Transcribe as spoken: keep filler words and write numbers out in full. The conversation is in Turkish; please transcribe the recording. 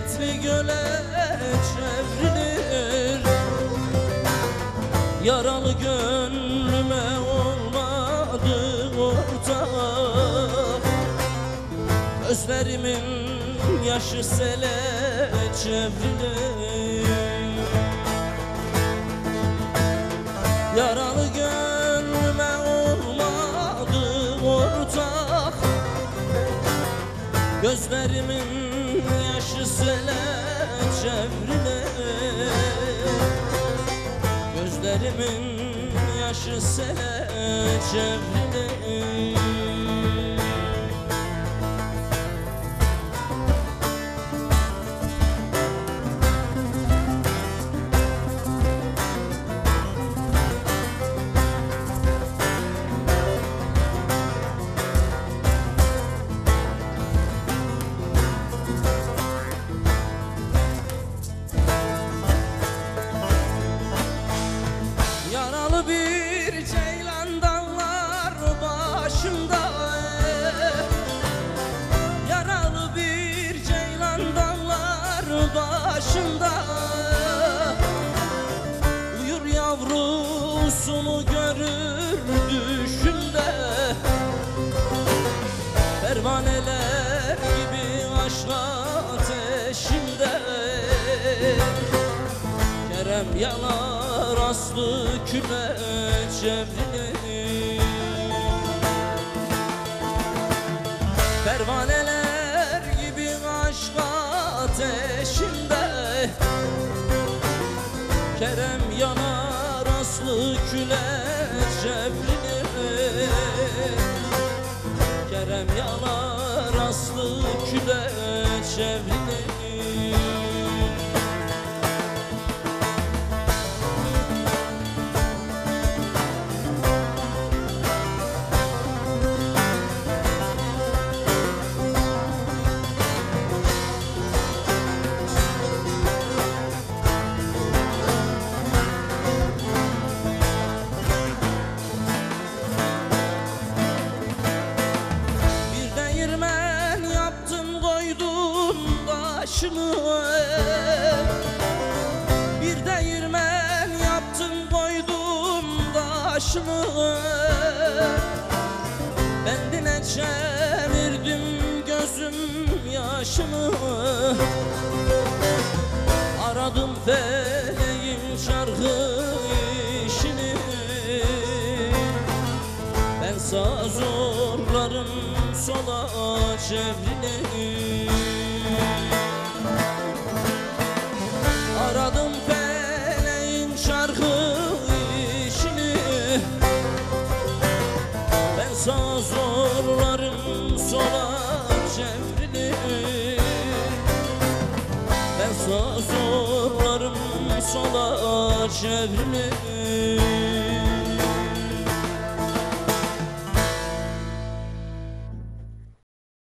hasretli göle çevrilir. Yaralı gönlüme olmadı ortak, gözlerimin yaşı sele çevrilir. Yaralı gönlüme olmadı ortak, gözlerimin yaşı sele çevrilir. Gözlerimin yaşı sele çevrilir. Yaralı bir ceylan dallar başımda, yaralı bir ceylan dallar başımda. Uyur yavrusunu görür düşümde, pervaneler gibi aşk ateşimde. Kerem yanar aslı küle çevrilir. Pervaneler gibi aşk ateşinde, Kerem yanar aslı küle çevrilir. Kerem yanar aslı küle çevrilir. Bir değirmen yaptım koydum taşını, bendine çevirdim gözüm yaşını. Aradım feleğin şarkı işini, ben sağ zorlarım sola çevrilir. Aradım feleğin şarkı işini, ben sağ zorlarım sola çevrilir. Ben sağ zorlarım sola çevrilir.